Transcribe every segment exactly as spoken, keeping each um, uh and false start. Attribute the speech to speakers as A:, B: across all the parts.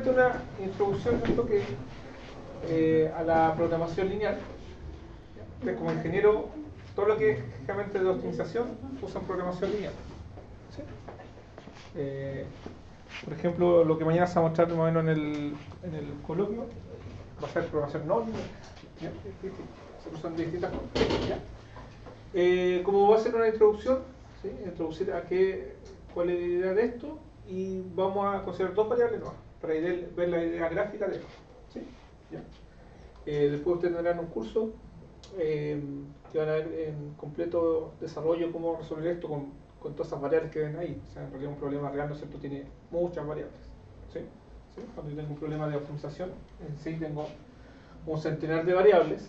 A: simplemente una introducción ¿cierto? Que, eh, a la programación lineal. Que como ingeniero, todo lo que es generalmente de optimización usan programación lineal. ¿Sí? Eh, por ejemplo, lo que mañana se va a mostrar más o menos en el, en el coloquio va a ser programación no lineal. ¿Ya? Se usan de distintas formas. ¿Ya? Eh, como va a ser una introducción, ¿sí? Introducir a qué, cuál es la idea de esto, y vamos a considerar dos variables nuevas para ver la idea gráfica de esto. ¿Sí? ¿Ya? Eh, después ustedes tendrán un curso eh, que van a ver en completo desarrollo cómo resolver esto con, con todas esas variables que ven ahí. O sea, en realidad un problema real, ¿no es cierto?, tiene muchas variables. ¿Sí? ¿Sí? Cuando yo tengo un problema de optimización, en sí tengo un centenar de variables.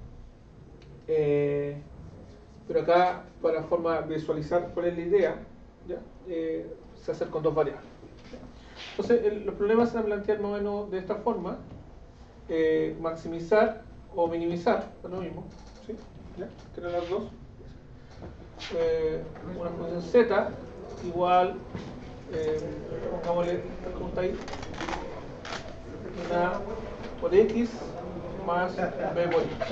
A: Eh, pero acá, para forma de visualizar cuál es la idea, ¿ya? Eh, se hace con dos variables. Entonces, el, los problemas se van a plantear más o menos de esta forma: eh, maximizar o minimizar, es lo mismo, ¿sí? ¿Ya? Que eran las dos. Eh, una función z igual, eh, pongámosle, ¿cómo está ahí? Una por x más b por x.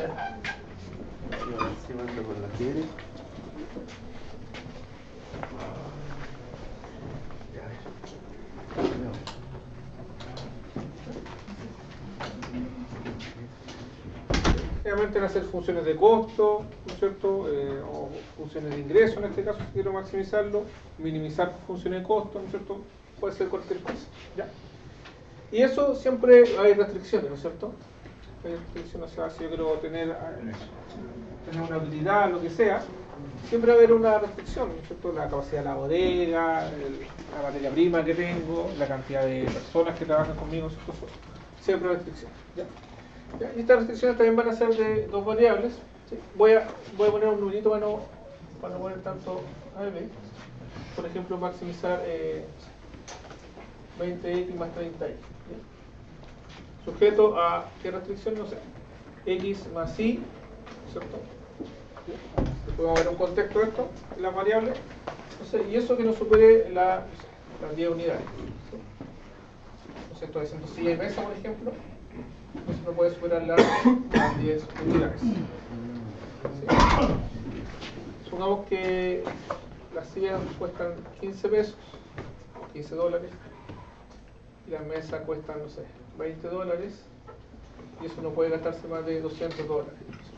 A: Generalmente van a ser funciones de costo, ¿no es cierto? Eh, o funciones de ingreso, en este caso, si quiero maximizarlo, minimizar funciones de costo, ¿no es cierto? Puede ser cualquier cosa, ¿ya? Y eso siempre hay restricciones, ¿no es cierto? Hay restricciones, o sea, si yo quiero tener, tener una habilidad, lo que sea, siempre va a haber una restricción, ¿no es cierto? La capacidad de la bodega, el, la materia prima que tengo, la cantidad de personas que trabajan conmigo, ¿no es cierto? Siempre hay restricciones, ¿ya? ¿Ya? Y estas restricciones también van a ser de dos variables. ¿Sí? Voy, a, voy a poner un numerito para no, para no poner tanto A B. Por ejemplo, maximizar eh, veinte x más treinta x. ¿Sí? Sujeto a qué restricción, no sé, x más y, ¿cierto? ¿Sí? Después vamos a ver un contexto de esto, la variable. Entonces, y eso que no supere la, las diez unidades. ¿Sí? Entonces, estoy haciendo silla y mesa, por ejemplo. Entonces no puede superar las, las diez unidades. ¿Sí? Supongamos que las sillas cuestan quince pesos, quince dólares, y las mesas cuestan, no sé, veinte dólares, y eso no puede gastarse más de doscientos dólares.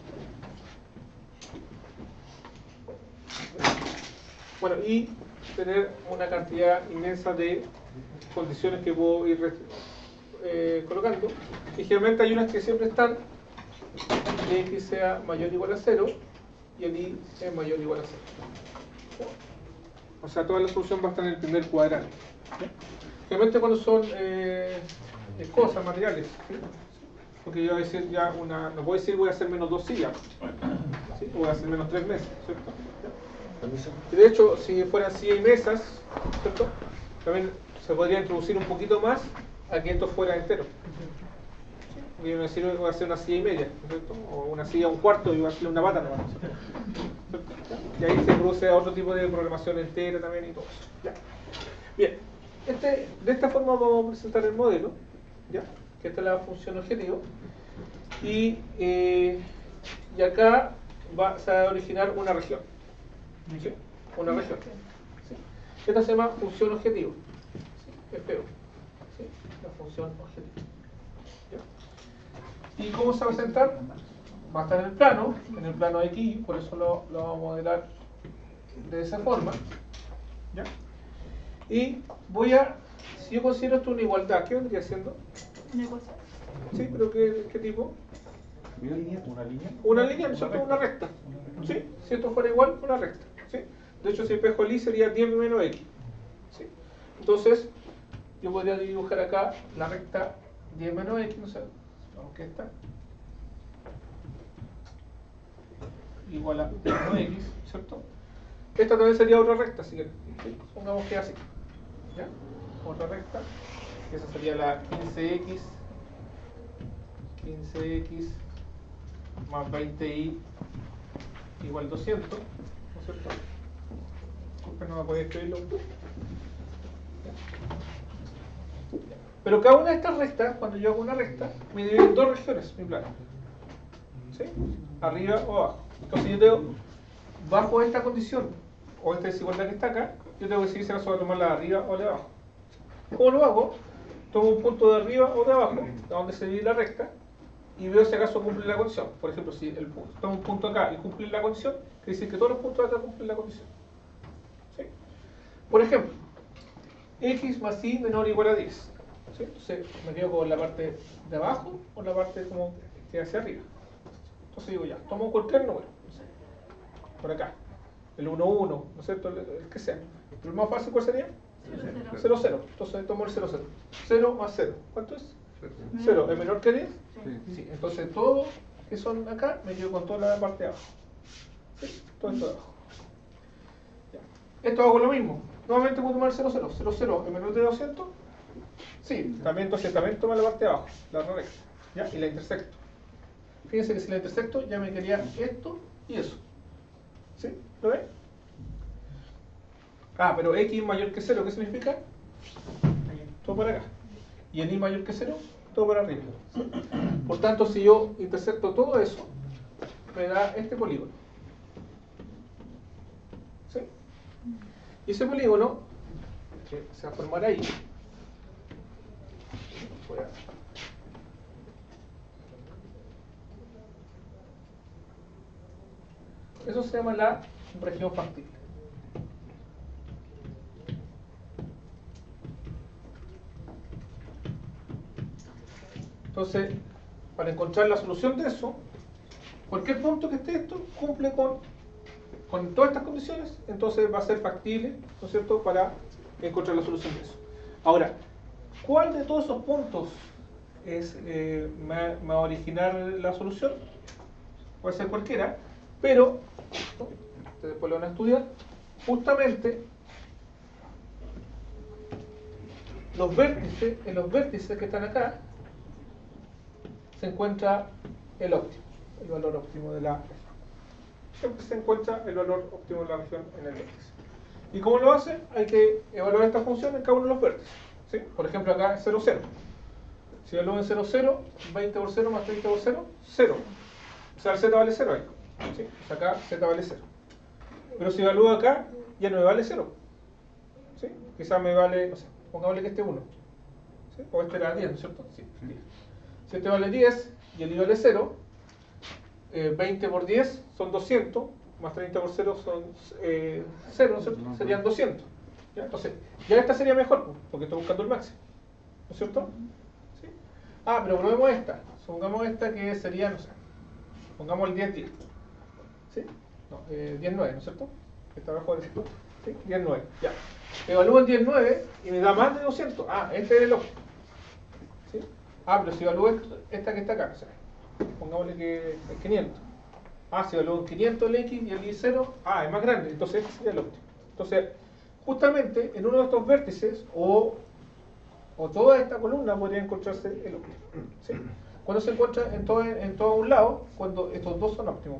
A: Bueno, y tener una cantidad inmensa de condiciones que puedo ir eh, colocando, y generalmente hay unas que siempre están, que x sea mayor o igual a cero y el y es mayor o igual a cero. O sea, toda la solución va a estar en el primer cuadrante. Generalmente cuando son eh, cosas, materiales, ¿sí? Porque yo voy a decir ya una, no puedo decir voy a hacer menos dos sillas, ¿sí? O voy a hacer menos tres mesas, ¿cierto? Y de hecho, si fueran sillas y mesas, ¿cierto? También se podría introducir un poquito más a que esto fuera entero. Voy a decir, voy a hacer una silla y media, ¿cierto? O una silla un cuarto y voy a hacerle una pata nomás, ¿cierto? Y ahí se produce otro tipo de programación entera también y todo eso. ¿Ya? Bien, este, de esta forma vamos a presentar el modelo, ¿ya? Que esta es la función objetivo. Y, eh, y acá va, se va a originar una región. ¿Sí? Una región. ¿Sí? Esta se llama función objetivo. ¿Sí? F O. ¿Sí? La función objetivo. ¿Ya? ¿Y cómo se va a presentar? Va a estar en el plano, en el plano de aquí, por eso lo, lo vamos a modelar de esa forma. ¿Ya? Y voy a, si yo considero esto una igualdad, ¿qué vendría siendo?
B: ¿Una ecuación?
A: Sí, pero ¿qué, qué tipo?
C: ¿Una línea? ¿Una línea?
A: Una línea, ¿cierto? Una recta. ¿Sí? Si esto fuera igual, una recta. ¿Sí? De hecho, si espejo el y sería diez menos x. ¿Sí? Entonces, yo podría dibujar acá la recta diez menos x, no sé, aunque esta igual a diez menos x, ¿cierto? Esta también sería otra recta, si quieren. ¿Sí? Pongamos que así. ¿Ya? Otra recta. Esa sería la quince x. quince x más veinte y igual doscientos, ¿no es cierto? Disculpen, no me podía escribirlo. Pero cada una de estas rectas, cuando yo hago una recta, me divide en dos regiones mi plano. ¿Sí? Arriba o abajo. Entonces yo tengo, bajo esta condición, o esta desigualdad que está acá, yo tengo que decidir si acaso voy a tomar la de arriba o la de abajo. ¿Cómo lo hago? Tomo un punto de arriba o de abajo, a donde se divide la recta, y veo si acaso cumple la condición. Por ejemplo, si el, tomo un punto acá y cumple la condición, quiere decir que todos los puntos de acá cumplen la condición. ¿Sí? Por ejemplo, x más y menor o igual a diez. ¿Sí? Entonces me quedo con la parte de abajo o la parte como que hacia arriba. Entonces digo ya, tomo cualquier número. No sé, por acá. El uno, uno, ¿no es cierto? El, el que sea. Pero el más fácil, ¿cuál sería? cero, cero. Entonces tomo el cero, cero. cero más cero. ¿Cuánto es? cero. ¿Es menor que diez?
B: Sí.
A: Sí. Entonces todo que son acá me quedo con toda la parte de abajo. ¿Sí? Todo esto de abajo. Ya. Esto hago lo mismo. Nuevamente puedo tomar cero, cero. cero, cero es menor de doscientos. Sí, también, entonces también toma la parte de abajo, la recta, ¿ya? Y la intersecto. Fíjense que si la intersecto ya me quedaría esto y eso. ¿Sí? ¿Lo ven? Ah, pero x mayor que cero, ¿qué significa? Todo para acá. Y en y mayor que cero, todo para arriba. ¿Sí? Por tanto, si yo intersecto todo eso, me da este polígono. ¿Sí? Y ese polígono, que se va a formar ahí, voy a... Eso se llama la región factible. Entonces, para encontrar la solución de eso, cualquier punto que esté esto cumple con, con todas estas condiciones, entonces va a ser factible, ¿no es cierto?, para encontrar la solución de eso. Ahora, ¿cuál de todos esos puntos es, eh, me, me va a originar la solución? Puede ser cualquiera, pero, ¿no?, ustedes después lo van a estudiar, justamente los vértices, en los vértices que están acá, se encuentra el óptimo, el valor óptimo de la región. Siempre se encuentra el valor óptimo de la región en el vértice. ¿Y cómo lo hace? Hay que evaluar esta función en cada uno de los vértices. ¿Sí? Por ejemplo, acá es cero, cero. Si evalúo en cero, cero, veinte por cero más treinta por cero, cero. O sea, el z vale cero ahí. ¿Sí? O sea, acá z vale cero. Pero si evalúo acá, ya no me vale cero. ¿Sí? Quizás me vale, no sé, pongámosle que este uno. ¿Sí? O este era diez, ¿no es cierto? Sí, diez. Si este vale diez y el i vale cero, eh, veinte por diez son doscientos, más treinta por cero son eh, cero, ¿no es cierto? Serían doscientos. ¿Ya? Entonces, ya esta sería mejor, porque estoy buscando el máximo. ¿No es cierto? ¿Sí? Ah, pero probemos esta. Supongamos esta que sería, no sé, pongamos el diez, diez. ¿Sí? No, eh, diez, nueve, ¿no es cierto? Está abajo del ciclo. ¿Sí? diez, nueve. Ya. Evalúo el diez, nueve y me da más de doscientos. Ah, este es el óptimo. ¿Sí? Ah, pero si evalúo esta que está acá, o sea, pongámosle que es quinientos. Ah, si evalúo quinientos el x y el y cero, ah, es más grande, entonces este sería el óptimo. Entonces, justamente en uno de estos vértices, o, o toda esta columna, podría encontrarse el óptimo. ¿Sí? Cuando se encuentra en todo, en todo un lado, cuando estos dos son óptimos.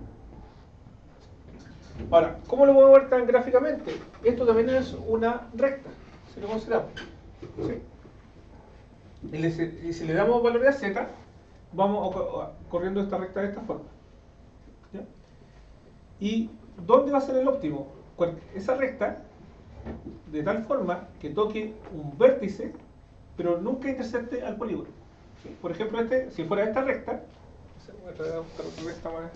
A: Ahora, ¿cómo lo podemos ver tan gráficamente? Esto también es una recta, si lo consideramos. ¿Sí? Y, le, y si le damos valor a z, vamos a, a, corriendo esta recta de esta forma. ¿Ya? ¿Y dónde va a ser el óptimo? Esa recta, de tal forma que toque un vértice, pero nunca intersecte al polígono. ¿Sí? Por ejemplo, este, si fuera esta recta, voy a tratar de buscar otra recta más.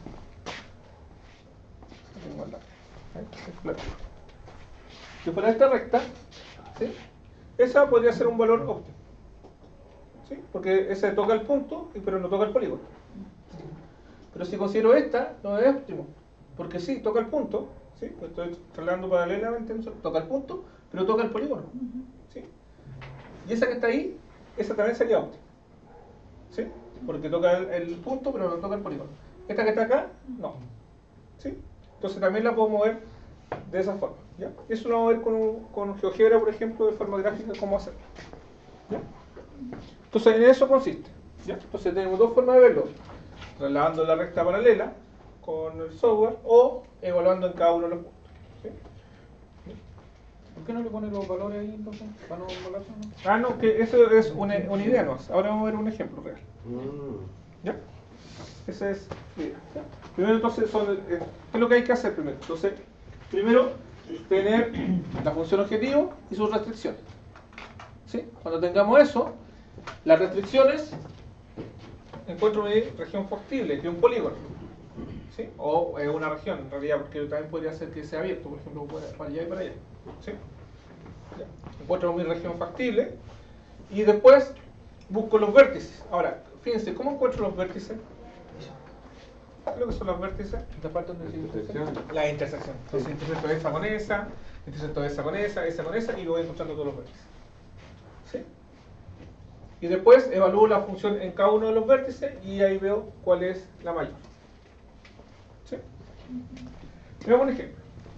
A: Si fuera esta recta, ¿sí?, esa podría ser un valor óptimo. ¿Sí? Porque esa toca el punto, pero no toca el polígono. ¿Sí? Pero si considero esta, no es óptimo. Porque sí, toca el punto, ¿sí? Pues estoy trasladando paralelamente, toca el punto, pero toca el polígono. ¿Sí? Y esa que está ahí, esa también sería óptima. ¿Sí? Porque toca el, el punto, pero no toca el polígono. Esta que está acá, no. ¿Sí? Entonces también la puedo mover de esa forma. ¿Ya? Y eso lo vamos a ver con, con GeoGebra, por ejemplo, de forma gráfica, cómo hacerlo. ¿Ya? Entonces en eso consiste. ¿Ya? Entonces tenemos dos formas de verlo. Trasladando la recta paralela con el software o evaluando en cada uno de los puntos. ¿Sí?
C: ¿Por qué no le pone los valores ahí entonces? ¿Para no volarse, no?
A: Ah, no, que eso es una, una idea, ¿no? Ahora vamos a ver un ejemplo real.
B: Mm.
A: ¿Ya? Esa es la idea. ¿Ya? Primero, entonces, son, eh, ¿qué es lo que hay que hacer primero? Entonces, primero, tener la función objetivo y sus restricciones. ¿Sí? Cuando tengamos eso, las restricciones, encuentro mi región factible, que es un polígono. ¿Sí? O es una región, en realidad, porque también podría ser que sea abierto, por ejemplo, para allá y para allá. ¿Sí? Ya. Encuentro mi región factible y después busco los vértices. Ahora, fíjense, ¿cómo encuentro los vértices? ¿Qué es lo que son los vértices?
C: Esta parte donde se
B: Intersección.
A: La intersección. Entonces intersecto esa con esa, intersecto esa con esa, esa con esa y voy encontrando todos los vértices. ¿Sí? Y después evalúo la función en cada uno de los vértices y ahí veo cuál es la mayor. ¿Sí? Veamos un ejemplo.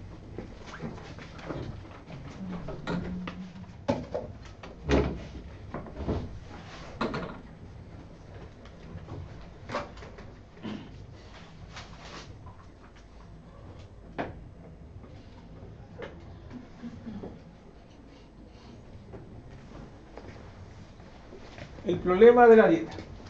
A: El problema de la dieta.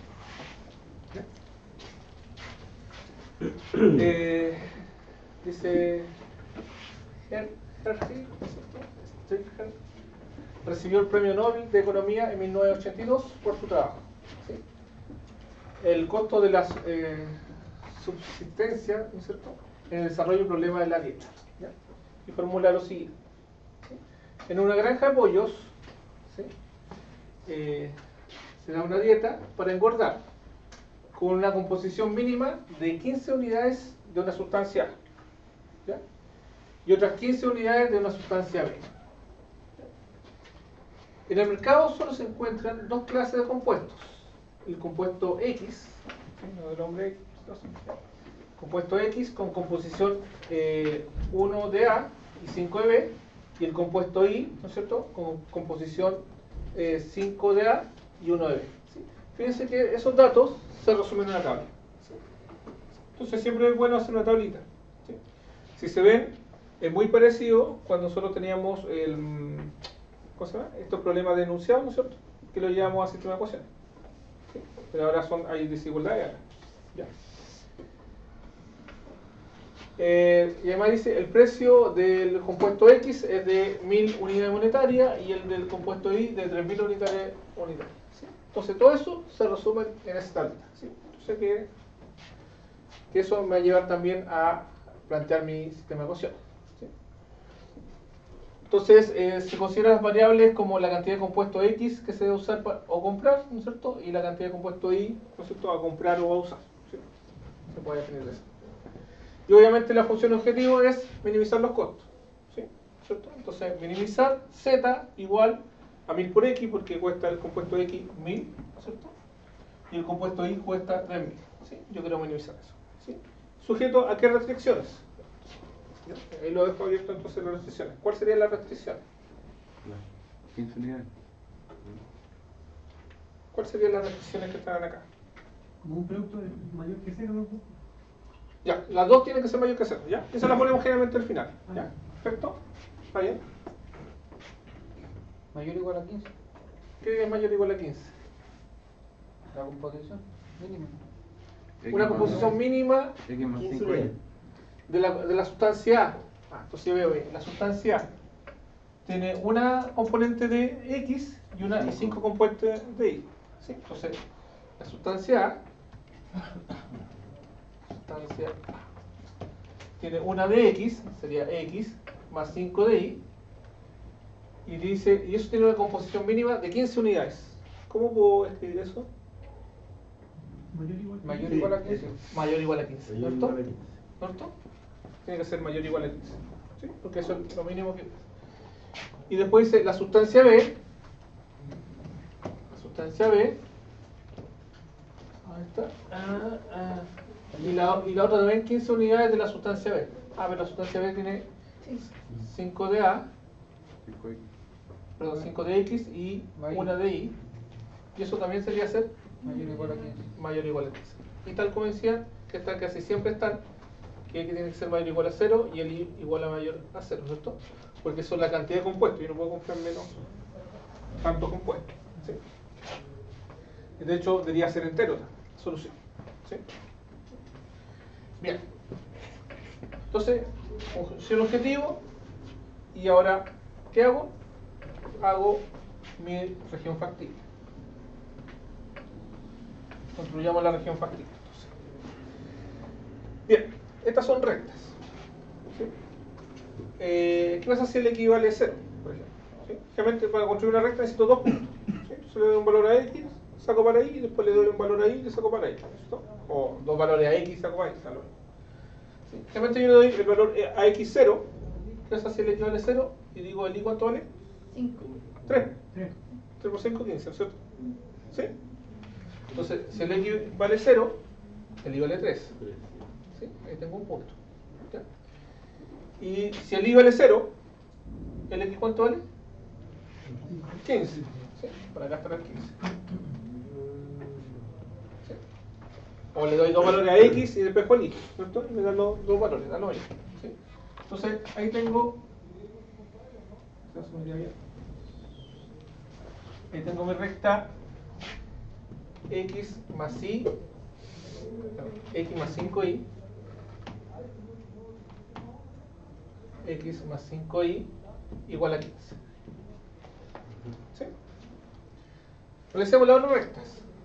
A: Eh, dice Her Hershey, Strickland, recibió el premio Nobel de Economía en mil novecientos ochenta y dos por su trabajo. ¿Sí? El costo de la eh, subsistencia, ¿no es cierto?, en el desarrollo del problema de la dieta. ¿Ya? Y formula lo siguiente. ¿Sí? En una granja de pollos, ¿sí?, eh, se da una dieta para engordar con una composición mínima de quince unidades de una sustancia A, ¿ya?, y otras quince unidades de una sustancia B. En el mercado solo se encuentran dos clases de compuestos: el compuesto X, ¿sí?, no del hombre X, compuesto X con composición eh, uno de A y cinco de B, y el compuesto Y, ¿no es cierto?, con composición eh, cinco de A y uno de B. ¿Sí? Fíjense que esos datos se resumen en una tabla. ¿Sí? Entonces siempre es bueno hacer una tablita. ¿Sí? Si se ven, es muy parecido cuando solo teníamos el, ¿cómo se llama?, estos problemas de enunciado, ¿no es cierto?, que lo llevamos a sistema de ecuaciones. ¿Sí? Pero ahora son, hay desigualdades. ¿Ya? Eh, y además dice, el precio del compuesto X es de mil unidades monetarias y el del compuesto Y de tres mil unidades unitarias. ¿Sí? Entonces todo eso se resume en esta tablita. ¿Sí? Entonces que, que eso me va a llevar también a plantear mi sistema de ecuaciones. ¿Sí? Entonces eh, se consideran las variables como la cantidad de compuesto X que se debe usar para, o comprar, ¿no es cierto?, y la cantidad de compuesto Y, ¿no es cierto?, a comprar o a usar. ¿Sí? Se puede definir de eso. Y obviamente la función objetivo es minimizar los costos. ¿Sí? ¿Cierto? Entonces, minimizar Z igual a mil por X, porque cuesta el compuesto X mil, ¿cierto?, y el compuesto Y cuesta tres mil. ¿Sí? Yo quiero minimizar eso. ¿Sí? ¿Sujeto a qué restricciones? ¿Ya? Ahí lo dejo abierto entonces las restricciones. ¿Cuál sería la restricción?
B: quince unidades.
A: ¿Cuáles serían las restricciones que están acá?
D: Como un producto mayor que cero, ¿no?
A: Ya, las dos tienen que ser mayor que cero, ¿ya? Esa la ponemos generalmente al final, ¿ya? ¿Perfecto? ¿Está bien?
C: Mayor o igual a quince.
A: ¿Qué es mayor o igual a quince?
C: La composición mínima.
A: Una composición mínima
B: X más
D: quince
B: cinco Y.
A: de la, de la sustancia A. Ah, entonces yo veo bien, la sustancia A tiene una componente de X y una y cinco componentes de Y. ¿Sí? Entonces, la sustancia A, sustancia A tiene una de X, sería X, más cinco de Y, y dice, y eso tiene una composición mínima de quince unidades. ¿Cómo puedo escribir eso?
D: Mayor o igual que
C: Mayor o
D: cero.
C: igual a quince.
A: Mayor o igual a quince,
B: Mayor o
A: ¿cierto?
B: igual a quince.
A: ¿Cierto? Tiene que ser mayor o igual a quince. ¿Sí? Porque eso es lo mínimo que... Y después dice la sustancia B. La sustancia B. Ahí está. Ah, ah. Y, la, y la otra también quince unidades de la sustancia B. Ah, pero la sustancia B tiene cinco de A,
B: cinco X.
A: perdón, cinco de X y una de Y. Y eso también sería ser
C: Mayor o igual a quince.
A: mayor o igual a quince. Y tal como decía, que están casi siempre están, que X tiene que ser mayor o igual a cero y el Y igual a mayor a cero, ¿cierto? porque eso es la cantidad de compuestos, yo no puedo comprar menos tantos compuestos. ¿Sí? De hecho, debería ser entero la solución. ¿Sí? Bien. Entonces, función objetivo, y ahora, ¿qué hago? Hago mi región factible. Construyamos la región factible. Entonces. Bien, estas son rectas. ¿Sí? Eh, ¿Qué pasa si el equivale a cero, por ejemplo? ¿Sí? Generalmente para construir una recta necesito dos puntos. ¿Sí? Entonces le doy un valor a x, saco para y, después le doy un valor a y y le saco para y. ¿Listo? O dos valores a x y saco para y. ¿Sí? Generalmente yo le doy el valor a x cero. ¿Qué pasa si el equivale a cero? Y digo el y cuánto vale?
E: cinco.
A: tres.
D: Tres.
A: tres por cinco, quince, ¿cierto? ¿Sí? Entonces, si el x vale cero, el y vale tres. ¿Sí? Ahí tengo un punto. ¿Ya? Y si el y vale cero, ¿el x cuánto vale? quince. ¿Sí? Por acá estará el quince. ¿Sí? O le doy dos valores a x y despejo el y, ¿cierto? Y me dan los dos valores, dan lo mismo. ¿Sí? Entonces, ahí tengo... Ahí tengo mi recta x más y, x más cinco y, x más cinco y igual a quince. ¿Sí? Realicemos las otras rectas.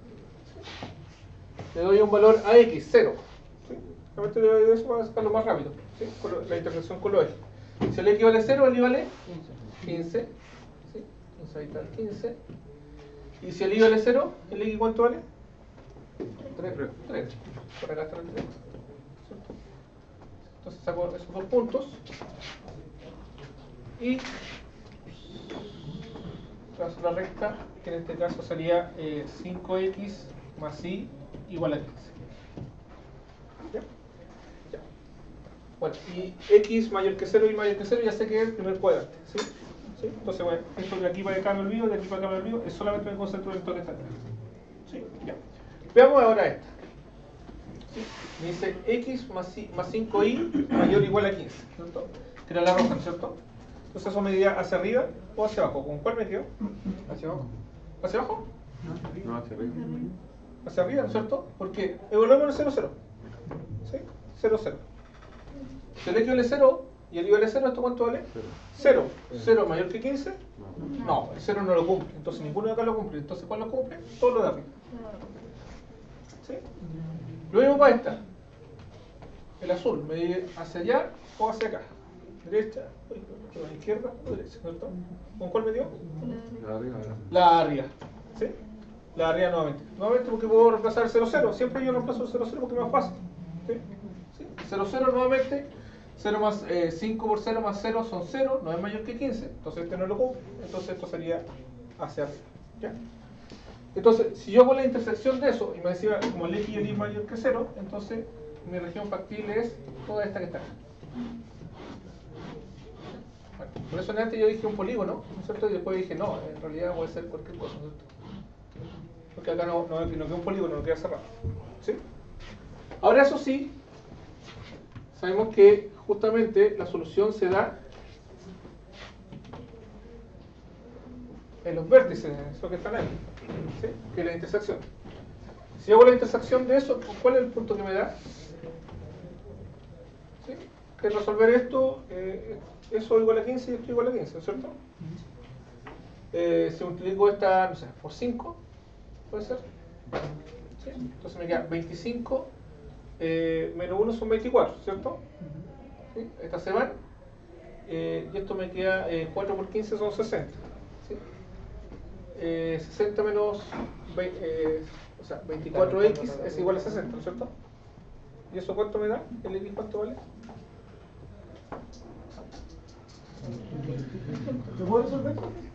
A: ¿Sí? Le doy un valor a x, cero. ¿Sí? Realmente le doy eso para sacarlo más rápido. ¿Sí? Con la intersección con los ejes. Si el x vale cero, el y vale quince. ¿Sí? Entonces ahí está el quince. Y si el y vale cero, ¿el x cuánto vale? tres. tres. Por acá está el tres. ¿Cierto? Entonces saco esos dos puntos. Y trazo la recta, que en este caso sería eh, cinco x más y igual a quince. ¿Ya? Ya. Bueno, y x mayor que cero y mayor que cero ya sé que es el primer cuadrante. ¿Sí? ¿Sí? Entonces, bueno, esto de aquí para acá me olvido, de aquí para acá me olvido, es solamente me concentro en esto que está acá. ¿Sí? Ya. Veamos ahora esta. ¿Sí? Me dice x más, y, más cinco y mayor o igual a quince, ¿cierto? Que era la roja, ¿cierto? Entonces eso me diría hacia arriba o hacia abajo. ¿Con cuál me quedo?
C: Hacia abajo.
A: ¿Hacia abajo?
B: No, hacia arriba.
A: Hacia arriba, ¿no es cierto? Porque evaluamos el cero, cero. ¿Sí? cero, cero. Si el x vale cero y el y vale cero, ¿esto cuánto vale?
B: Cero.
A: cero. ¿cero mayor que quince?
B: No.
A: No, el cero no lo cumple. Entonces ninguno de acá lo cumple. Entonces, ¿cuál lo cumple? Todo lo de arriba. ¿Sí? Lo mismo para esta. El azul, me dice hacia allá o hacia acá. Derecha, a la izquierda o derecha, ¿cierto? ¿Con cuál me dio?
B: La de arriba.
A: La de arriba. ¿Sí? La de arriba nuevamente. Nuevamente porque puedo reemplazar el cero, cero. Siempre yo reemplazo el cero, cero porque es más fácil. ¿Sí? ¿Sí? cero, cero nuevamente. cero más eh, cinco por cero más cero son cero, no es mayor que quince. Entonces este no lo cumple. Entonces esto sería hacia arriba. ¿Ya? Entonces, si yo hago la intersección de eso y me decía como el x y el y mayor que cero, entonces mi región factible es toda esta que está acá. Bueno, por eso antes yo dije un polígono, ¿no es cierto? Y después dije, no, en realidad puede ser cualquier cosa, ¿no es cierto? Porque acá no, no, no queda un polígono, no queda cerrado. ¿Sí? Ahora eso sí, sabemos que justamente la solución se da en los vértices, esos que están ahí, ¿sí? Que es la intersección. Si hago la intersección de eso, ¿cuál es el punto que me da? ¿Sí? Que resolver esto, eh, eso igual a quince y esto igual a quince, ¿no es cierto? Eh, si multiplico esta, no sé, por cinco, ¿puede ser? ¿Sí? Entonces me queda veinticinco eh, menos uno son veinticuatro, ¿cierto? ¿Sí? Estas se van. Eh, y esto me queda eh, cuatro por quince son sesenta. ¿Sí? Eh, sesenta menos veinte, eh, o sea, veinticuatro x es igual a sesenta, ¿no es cierto? ¿Y eso cuánto me da? ¿El x cuánto vale?
D: ¿Lo puedo resolver?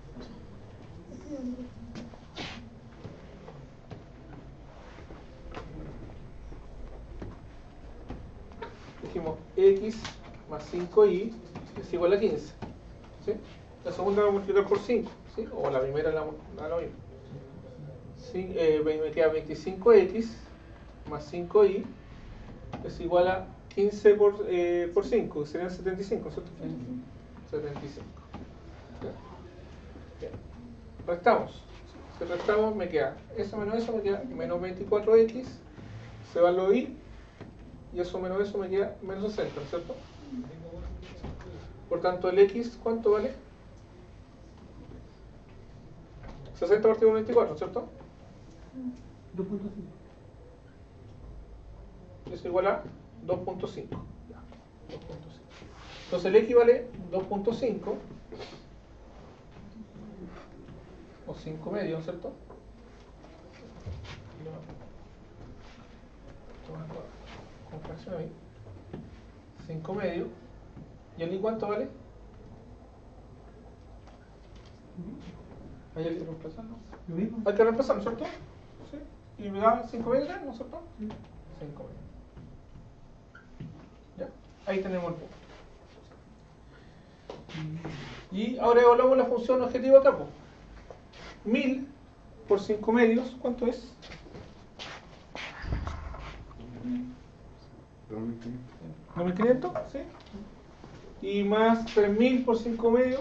A: Dijimos x más cinco y es igual a quince. ¿Sí? La segunda la voy a multiplicar por cinco, ¿sí? O la primera la da lo mismo. Sí, eh, me queda veinticinco x más cinco y es igual a quince por, eh, por cinco, que serían setenta y cinco, ¿cierto? setenta y cinco. Bien. Restamos. Si restamos me queda eso menos eso me queda menos veinticuatro equis, se va lo y, y eso menos eso me queda menos sesenta, ¿cierto? Por tanto el x, ¿cuánto vale? sesenta partido por veinticuatro, ¿cierto?
D: dos punto cinco.
A: Es igual a dos punto cinco. Entonces el x vale dos punto cinco o cinco medios, ¿cierto? Con fracción ahí. cinco medios. ¿Y el y cuánto vale?
C: Ahí hay que reemplazarlo.
D: Lo mismo.
A: Hay que reemplazarlo, ¿cierto? Sí. Y me da cinco medios, ¿no es cierto?
D: Sí.
A: cinco medios. ¿Ya? Ahí tenemos el punto. Y ahora evaluamos la función objetivo acá, pues. mil por cinco medios, ¿cuánto es? dos mil quinientos, ¿sí? Y más tres mil por cinco medios.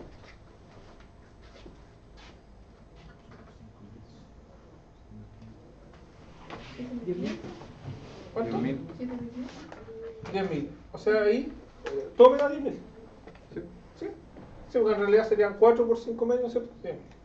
A: ¿Cuánto?
B: diez mil.
A: diez mil. O sea, ahí, eh, todo me da diez mil.
B: Sí.
A: ¿Sí? Sí, porque en realidad serían cuatro por cinco medios, ¿cierto? diez mil.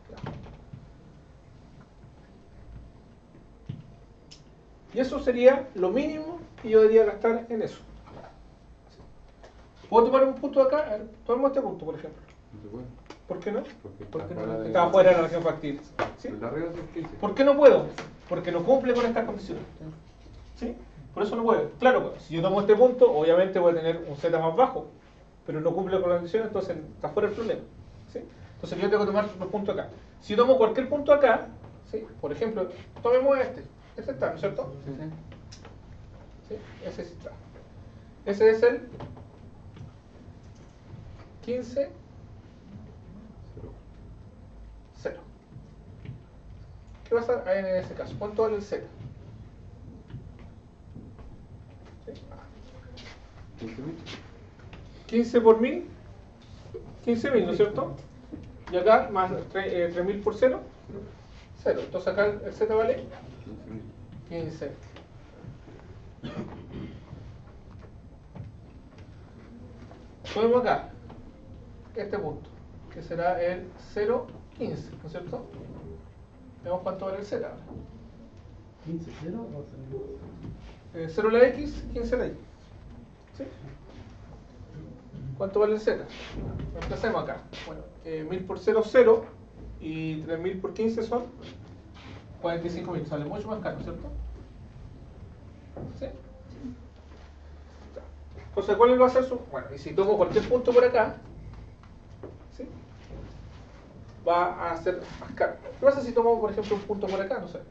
A: Y eso sería lo mínimo que yo debería gastar en eso. ¿Puedo tomar un punto de acá? A ver, tomemos este punto, por ejemplo.
B: No se puede.
A: ¿Por qué no?
B: Porque
C: ¿Por qué
B: está
C: no?
B: fuera de-
A: Está fuera de la región factible. ¿Sí?
B: La regla es el quince.
A: ¿Por qué no puedo? Porque no cumple con estas condiciones. ¿Sí? Por eso no puedo. Claro, pues, si yo tomo este punto, obviamente voy a tener un z más bajo, pero no cumple con las condiciones, entonces está fuera el problema. ¿Sí? Entonces yo tengo que tomar los puntos acá. Si yo tomo cualquier punto acá, ¿sí? Por ejemplo, tomemos este. Este está, ¿no es cierto?
C: Sí, sí.
A: ¿Sí? Ese sí está. Ese es el quince,
B: Cero.
A: cero. ¿Qué pasa en ese caso? ¿Cuánto vale el z? ¿Sí?
B: quince mil.
A: quince por mil, quince mil, ¿no es cierto? Y acá más tres mil por cero, cero. Entonces acá el z vale
B: quince mil.
A: quince. Ponemos acá este punto, que será el cero punto quince, ¿no es cierto? Veamos cuánto vale el z ahora.
D: quince, cero o cero.
A: Eh, cero la x, quince la y. ¿Sí? ¿Cuánto vale el z? Empecemos acá. Bueno, eh, mil por cero, cero. Y tres mil por quince son cuarenta y cinco mil. Sale mucho más caro, ¿cierto? ¿Sí? Entonces, ¿cuál va a ser su...? Bueno, y si tomo cualquier punto por acá, ¿sí? Va a ser más caro. ¿Qué pasa si tomo, por ejemplo, un punto por acá? No sé.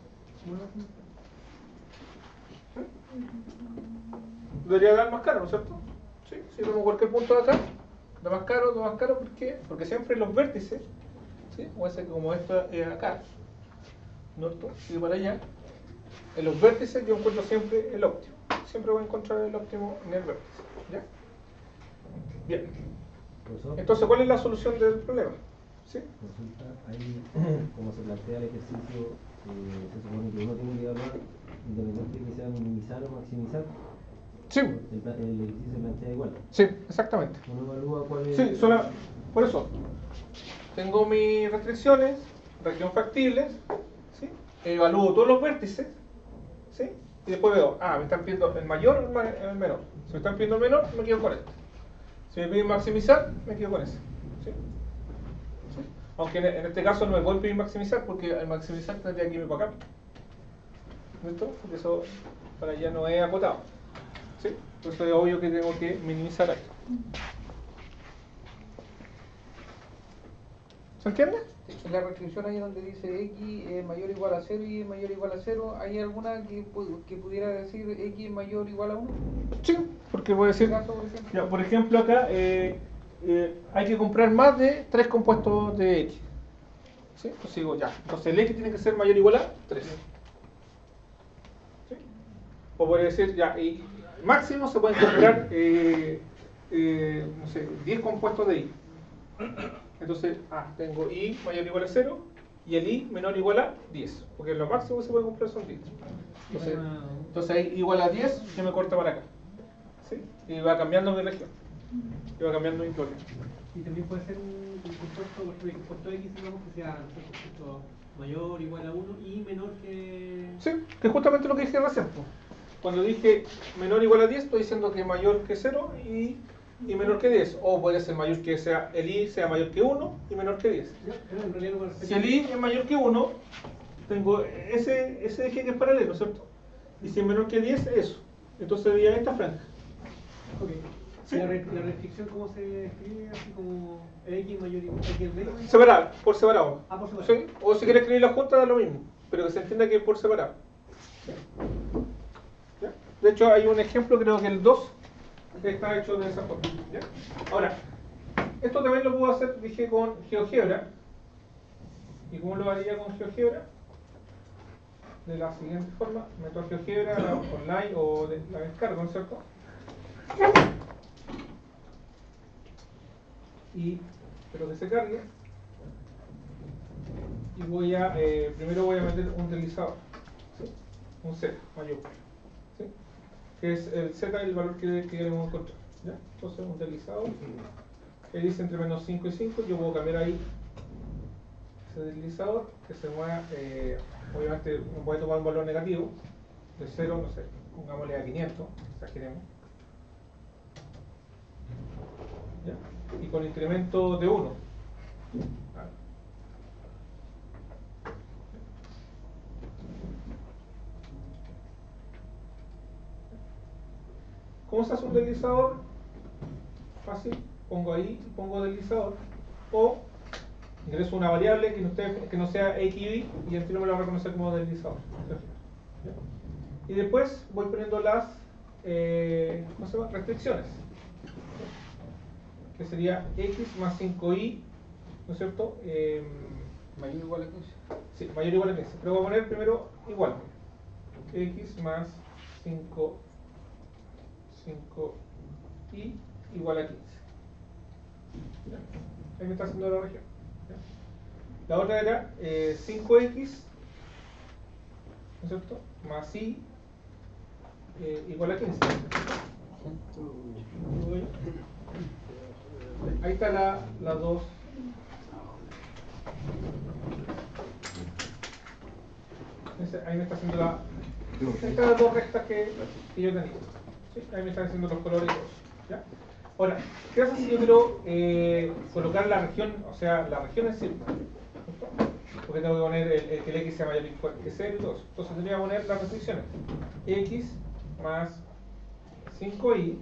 A: Debería dar más caro, ¿no es cierto? Sí, si tomo cualquier punto de acá, da más caro, da más caro, ¿por qué? Porque siempre los vértices, ¿sí? O ese como esto es acá, ¿no? Sigue para allá. En los vértices yo encuentro siempre el óptimo. Siempre voy a encontrar el óptimo en el vértice. ¿Ya? Bien.
E: Profesor,
A: Entonces, ¿cuál es la solución del problema? ¿Sí?
E: consulta, ahí, como se plantea el ejercicio, eh, se supone que uno tiene que evaluar, independiente de que sea minimizar o maximizar,
A: Sí,
E: el, pla- el ejercicio se plantea igual.
A: sí, exactamente.
E: Uno evalúa cuál es...
A: Sí, sola- por eso. Tengo mis restricciones, región factibles, ¿sí? Evalúo todos los vértices, ¿sí? Y después veo, ah, me están pidiendo el mayor o el ma- el menor. Si me están pidiendo el menor, me quedo con este. Si me piden maximizar, me quedo con ese. ¿Sí? ¿Sí? Aunque en, en este caso no me voy a pedir maximizar porque al maximizar tendría que irme para acá. ¿Listo? Porque eso para allá no es acotado. ¿Sí? Entonces es obvio que tengo que minimizar esto. ¿Se entiende?
C: En la restricción ahí donde dice x es mayor o igual a cero y es mayor o igual a cero, ¿hay alguna que, pu- que pudiera decir x es mayor o igual a uno?
A: Sí, porque voy a decir,
C: ¿En este caso, por ejemplo?
A: ya, por ejemplo acá eh, eh, hay que comprar más de tres compuestos de X. ¿Sí? Entonces digo ya, entonces el X tiene que ser mayor o igual a tres. ¿Sí? O podría decir ya, y máximo se pueden comprar eh, eh, no sé, diez compuestos de Y. Entonces, ah, tengo I mayor o igual a cero y el I menor o igual a diez, porque lo máximo que se puede comprar son diez. Entonces, entonces ahí igual a diez, yo me corto para acá. ¿Sí? Y va cambiando mi región. Y va cambiando mi problema.
D: Y también puede ser un, un compuesto, por ejemplo, el compuesto X, digamos, que sea no sé, compuesto mayor o igual a uno y menor que...
A: Sí, que es justamente lo que dije recién. Po. Cuando dije menor o igual a diez, estoy diciendo que es mayor que cero y, y menor que diez. O puede ser mayor que sea el I sea mayor que uno y menor que diez.
D: Pero en realidad no me
A: Si el I es mayor que uno, tengo ese, ese eje que es paralelo, ¿cierto? Y si es menor que diez, eso. Entonces sería esta franja.
D: Ok.
A: Sí.
D: ¿La, re- la restricción cómo se escribe? Así como X mayor igual X en medio.
A: Separado, por separado.
D: Ah, por separado.
A: ¿Sí? O si quieres escribirla junta, da lo mismo. Pero que se entienda que es por separado. ¿Sí? ¿Ya? De hecho, hay un ejemplo, creo que el dos está hecho de esa forma. ¿Ya? Ahora, esto también lo puedo hacer, dije, con GeoGebra. ¿Y cómo lo haría con GeoGebra? De la siguiente forma: meto a GeoGebra la online o de, la descargo, ¿no es cierto? Y espero que se cargue. Y voy a, eh, primero voy a meter un deslizador, ¿sí? Un Z mayúsculo, ¿sí? Que es el Z, el valor que, que queremos encontrar, ¿ya? Entonces un deslizador que dice entre menos cinco y cinco. Yo puedo cambiar ahí ese deslizador que se mueva, eh, obviamente no puede tomar un valor negativo de cero, no sé, pongámosle a quinientos, exageremos, ¿ya? Y con incremento de uno. ¿Cómo se hace un deslizador? Fácil, pongo ahí, pongo deslizador, o ingreso una variable que no, esté, que no sea X y y el tiro me lo va a reconocer como deslizador. ¿Ya? Y después voy poniendo las eh, ¿cómo se llama? Restricciones, que sería X más cinco y, ¿no es cierto? Eh,
C: Mayor o igual a quince.
A: sí, mayor o igual a quince, pero voy a poner primero igual. X más cinco, cinco y igual a quince. ¿Ya? Ahí me está haciendo la región. ¿Ya? La otra era eh, cinco X, ¿no es cierto? Más y eh, igual a quince. Ahí está la, las dos. Ahí me está haciendo la. Estas las dos rectas que, que yo tenía. ¿Sí? Ahí me están haciendo los colores y todo. ¿Ya? Ahora, ¿qué pasa si yo quiero eh, colocar la región, o sea, la región en círculo? Porque tengo que poner el, el, que el X sea mayor o igual que cero y dos. Entonces tendría que poner las restricciones. X más cinco y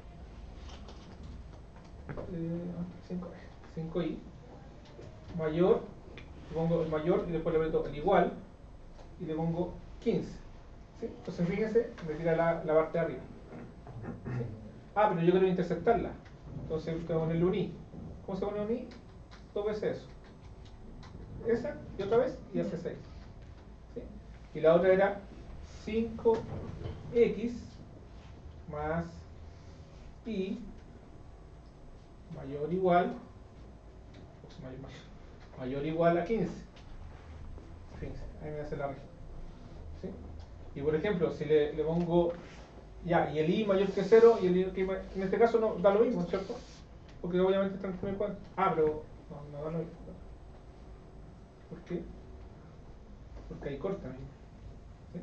A: eh, cinco y mayor, le pongo el mayor y después le meto el igual y le pongo quince. ¿Sí? Entonces fíjense, me tira la, la parte de arriba. ¿Sí? Ah, pero yo quiero interceptarla. Entonces tengo que ponerle un i. ¿Cómo se pone un i? Dos veces eso. Esa y otra vez y hace seis. ¿Sí? Y la otra era cinco x más y mayor o igual mayor, mayor, mayor o igual a quince. Fíjense, ahí me hace la región. ¿Sí? Y por ejemplo, si le, le pongo ya, y el i mayor que cero y el i que en este caso no da lo mismo, ¿cierto? Porque obviamente están en primer cuadro. Ah, pero no, no da lo mismo. ¿Por qué? Porque ahí cortan. ¿Sí?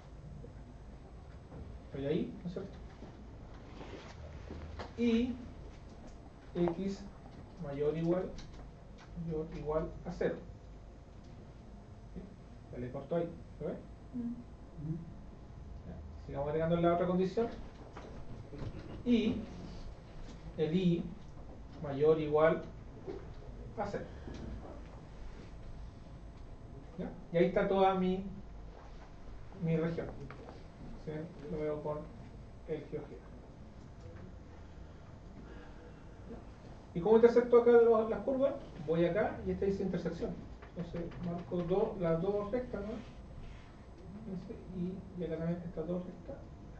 A: Estoy ahí, ¿no es cierto? Y x mayor o igual mayor o igual a cero. ¿Sí? Ya le corto ahí, ¿lo ves?
D: Mm.
A: Ya. Sigamos agregando la otra condición. Y el i mayor o igual a cero. ¿Ya? Y ahí está toda mi, mi región. ¿Sí? Lo veo con el GeoGebra. ¿Y cómo intercepto acá los, las curvas? Voy acá y esta dice intersección. Entonces marco dos, las dos rectas, ¿no? Y, y acá también estas dos rectas.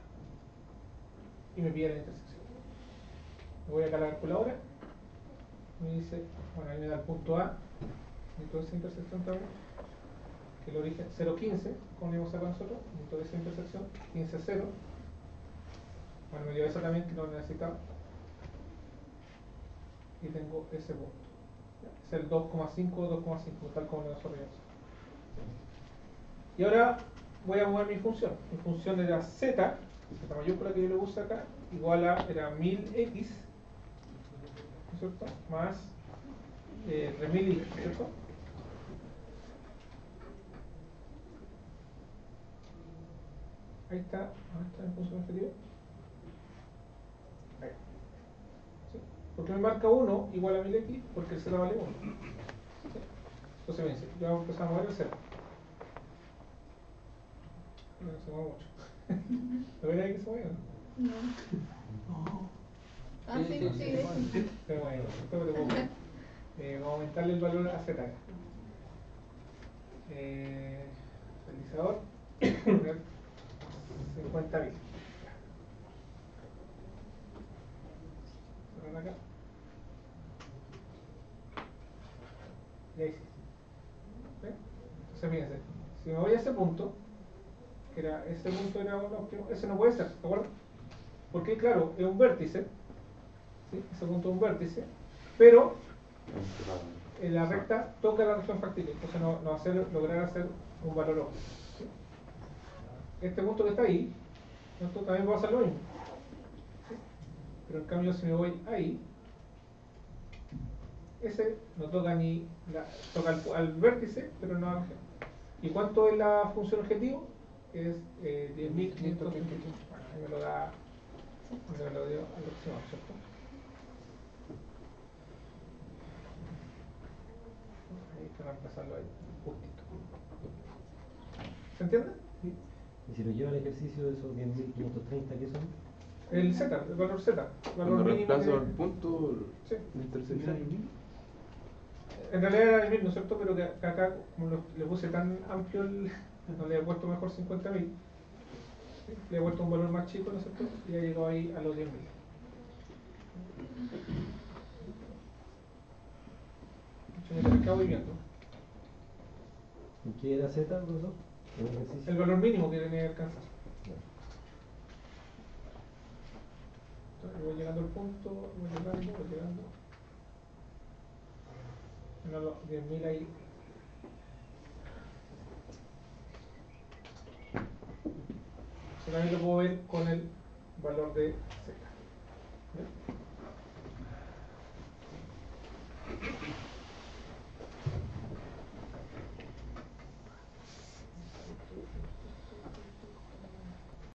A: Y me pide la intersección. Me voy acá a la calculadora. me dice, bueno, ahí me da el punto A, y toda esa intersección también, que el origen cero quince, como le hemos sacado nosotros, y toda esa intersección, quince cero. Bueno, me dio esa también que no necesitaba. Y tengo ese punto. Es el dos coma cinco, dos coma cinco, tal como lo desarrollamos. Y ahora voy a mover mi función. Mi función era z, la mayúscula que yo le puse acá, igual a era mil x, ¿no es cierto? Más eh, remil y, ¿cierto? Ahí está, ¿dónde está mi función objetivo? Ahí. ¿Sí? ¿Por qué me marca uno igual a mil x? Porque el z vale uno. ¿Sí? Entonces me dice, yo voy a empezar a mover el z. No se mueve mucho. ¿Lo ven ahí que se mueve?
F: No. Ah, sí, sí, sí, de hecho.
A: Pero bueno, no te preocupes. Eh, vamos a aumentarle el valor a z. Eh, deslizador. cincuenta mil. Cerrar acá. Y ahí sí. ¿Ven? Entonces fíjense, si me voy a ese punto, que era, ese punto era un óptimo, ese no puede ser, ¿de acuerdo? Porque claro, es un vértice, ¿sí? Ese punto es un vértice, pero en la recta toca la región factible, entonces no, no va a ser, lograr hacer un valor óptimo. ¿Sí? Este punto que está ahí, esto también va a hacer lo mismo. ¿Sí? Pero en cambio si me voy ahí, ese no toca ni, la, toca al, al vértice, pero no al. ¿Y cuánto es la función objetivo? Es eh, diez mil quinientos treinta y ocho. Bueno, ahí me lo da, me lo dio aproximado, ¿cierto? Ahí hay que reemplazarlo ahí, justito. ¿Se entiende?
E: Sí. Y si lo lleva al ejercicio de esos diez mil quinientos treinta, ¿qué son?
A: El z, el valor z, el valor
B: Cuando
A: mínimo.
B: reemplazo
A: que-
B: el punto
A: Sí.
B: de intersección.
A: En realidad era el mil, ¿no es cierto? Pero que que acá, como lo- le puse tan amplio, el, no le he puesto mejor cincuenta mil, ¿sí? Le he puesto un valor más chico, ¿no es cierto? Y ha llegado ahí a los diez mil. Mientras acá voy viendo.
E: ¿Y qué era Z, profesor? ¿El ejercicio?
A: El valor mínimo que tenía que alcanzar.
E: Ya.
A: Entonces voy llegando al punto, voy llegando, voy llegando. No, los diez mil ahí. Eso también lo puedo ver con el valor de Z.